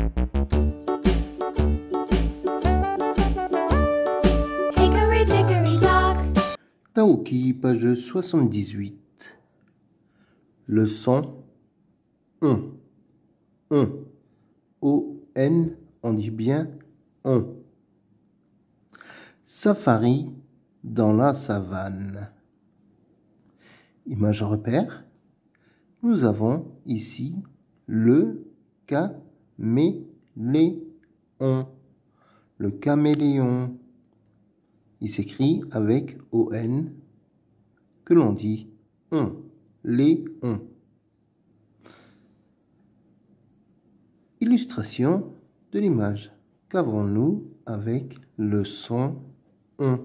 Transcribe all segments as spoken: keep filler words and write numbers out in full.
Hickory dickory dock. Taoki, page soixante-dix-huit. Leçon on. On. O-N, on dit bien on. Safari dans la savane. Image repère. Nous avons ici le caméléon. Le caméléon. Il s'écrit avec O-N que l'on dit on. Léon. Illustration de l'image. Qu'avons-nous avec le son on?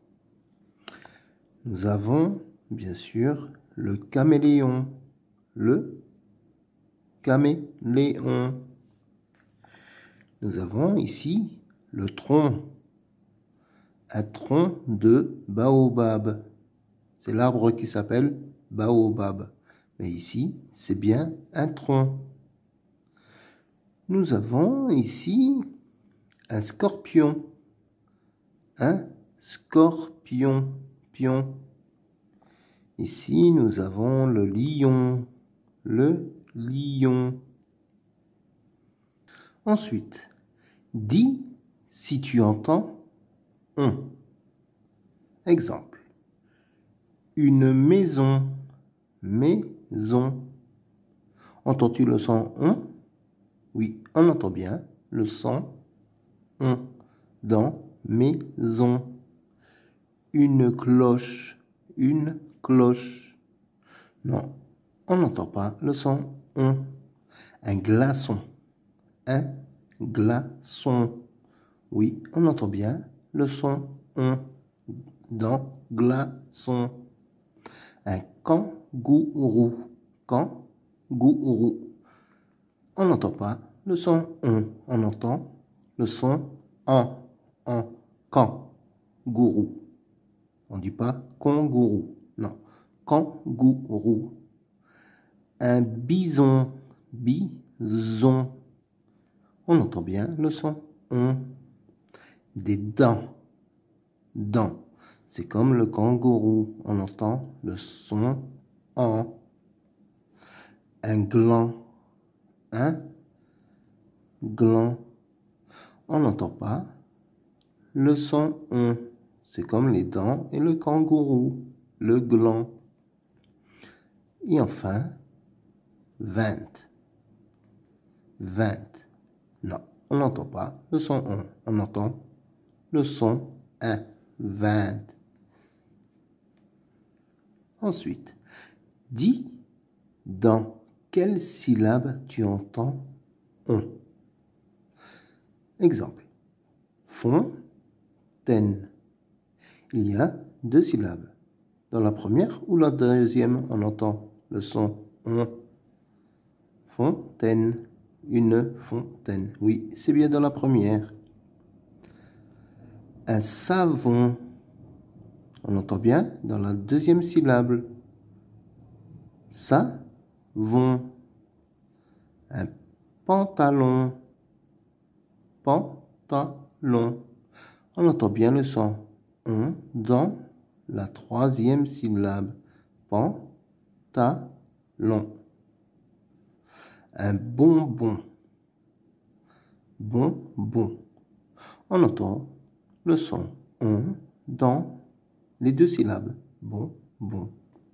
Nous avons bien sûr le caméléon. Le caméléon. Nous avons ici le tronc. Un tronc de baobab. C'est l'arbre qui s'appelle baobab. Mais ici, c'est bien un tronc. Nous avons ici un scorpion. Un scorpion. Pion. Ici, nous avons le lion. Le lion. Ensuite, dis si tu entends on. Exemple. Une maison. Maison. Entends-tu le son on? Oui, on entend bien le son on dans maison. Une cloche. Une cloche. Non, on n'entend pas le son on. Un glaçon. Un glaçon. Oui, on entend bien le son on dans glaçon. Un kangourou. Kangourou. On n'entend pas le son on. On entend le son en. En. Kangourou. On ne dit pas kangourou. Non. Kangourou. Un bison. Bison. On entend bien le son on. Des dents. Dents. C'est comme le kangourou. On entend le son en. Un gland. Un gland. On n'entend pas le son on. C'est comme les dents et le kangourou. Le gland. Et enfin, vingt. Vingt. Non, on n'entend pas le son on. On entend le son un. Vingt. Ensuite, dis dans quelle syllabe tu entends on. Exemple. Fontaine. Il y a deux syllabes. Dans la première ou la deuxième, on entend le son on. Fontaine. Une fontaine. Oui, c'est bien dans la première. Un savon. On entend bien dans la deuxième syllabe. Savon. Un pantalon. Pantalon. On entend bien le son on dans la troisième syllabe. Pantalon. Un bonbon. Bonbon. On entend le son on dans les deux syllabes. Bonbon.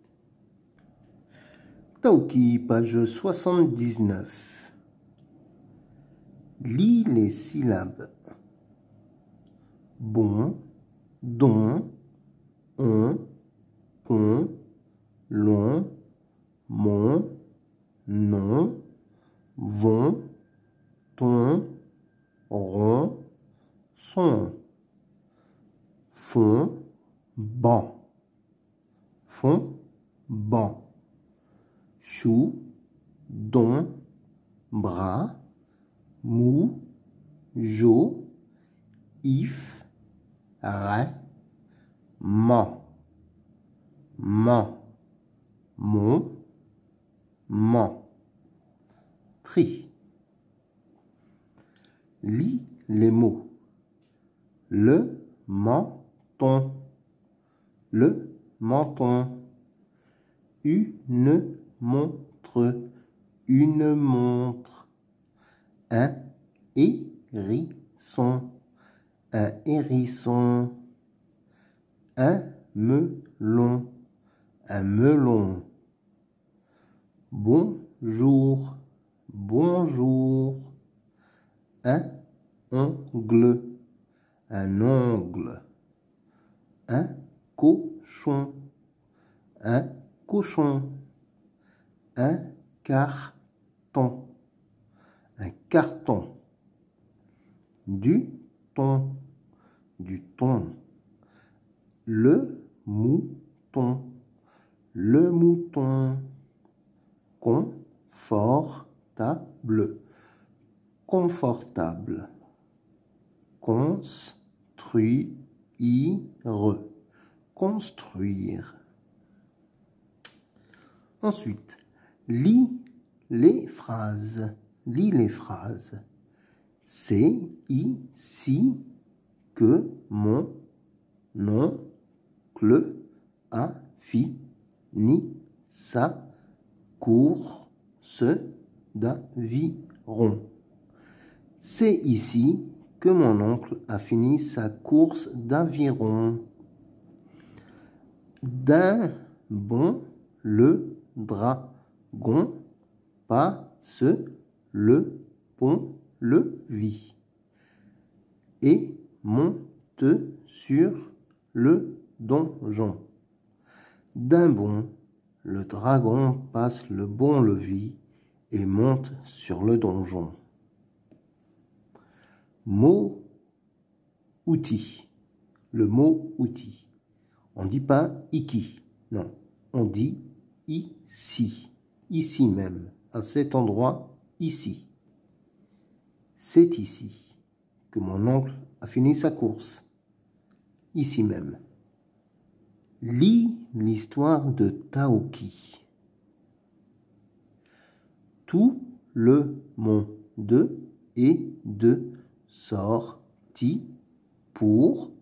Taoki, page soixante-dix-neuf. Lis les syllabes. Bon, don, on, pont, long, mon, non, vont, ton, rond, son, fond, banc, fond, banc, chou, don, bras, mou, jo, if, ré, man, man, mon, man. Tri. Lis les mots. Le menton. Le menton. Une montre. Une montre. Un hérisson. Un hérisson. Un melon. Un melon. Bonjour. Bonjour. Un ongle. Un ongle. Un cochon. Un cochon. Un carton. Un carton. Du thon. Du thon. Le mouton. Le mouton. Confortable. Confortable. Construire. Construire. Ensuite, lis les phrases. Lis les phrases. C'est ici que mon oncle a fini sa course d'aviron. C'est ici que mon oncle a fini sa course d'aviron. D'un bond le dragon passe le pont-levis et monte sur le donjon. D'un bond, le dragon passe le pont-levis et monte sur le donjon. Mot outil. Le mot outil. On ne dit pas iki, non. On dit ici. Ici même. À cet endroit, ici. C'est ici que mon oncle a fini sa course. Ici même. Lis l'histoire de Taoki. Tout le monde est de sortie pour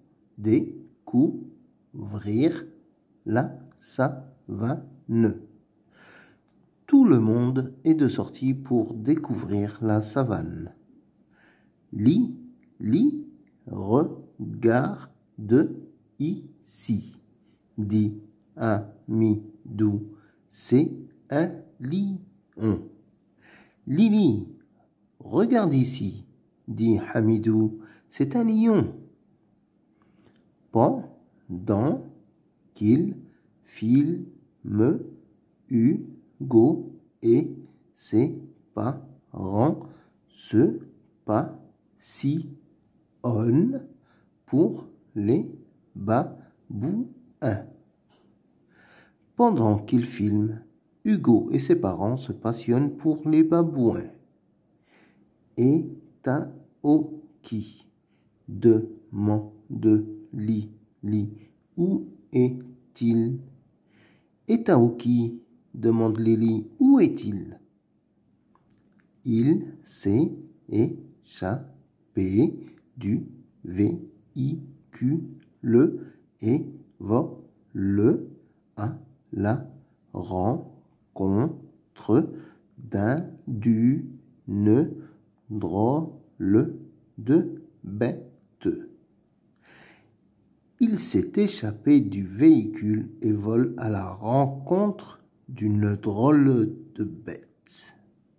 découvrir la savane. Tout le monde est de sortie pour découvrir la savane. Lis, lis, regarde ici. Dit Hamidou, c'est un lion. Lili, regarde ici. Dit Hamidou, c'est un lion. Pendant qu'il filme, Hugo et ses parents se passionnent pour les babouins. Pendant qu'il filme, Hugo et ses parents se passionnent pour les babouins. Et Taoki demande Lili, où est-il? Et Taoki demande Lili, où est-il? Il s'est échappé du véhicule et vole à la rencontre d'un d'une drôle de bête. Il s'est échappé du véhicule et vole à la rencontre d'une drôle de bête.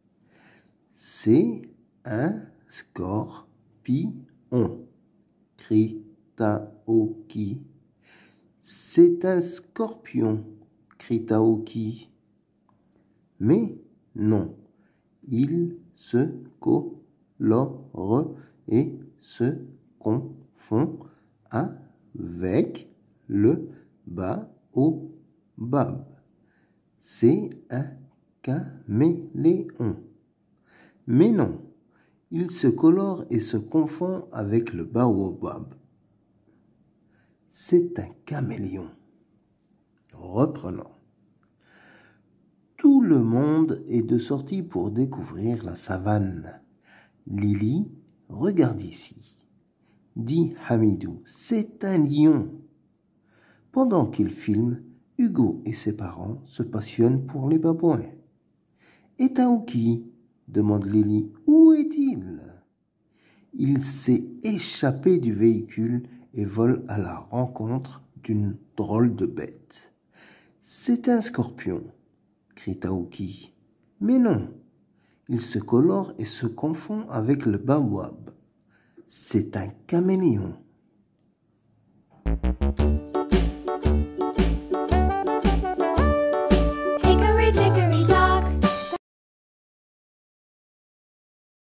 C'est un scorpion, crie Taoki. C'est un scorpion, crie Taoki. Mais non, il se colore et se confond avec le baobab. C'est un caméléon. Mais non, il se colore et se confond avec le baobab. C'est un caméléon. Reprenons. Tout le monde est de sortie pour découvrir la savane. Lili regarde ici, dit Hamidou, c'est un lion. Pendant qu'il filme, Hugo et ses parents se passionnent pour les babouins. Et Taouki, demande Lily, où est-il? Il s'est échappé du véhicule et vole à la rencontre d'une drôle de bête. C'est un scorpion, crie Taouki. Mais non, il se colore et se confond avec le baobab. C'est un caméléon.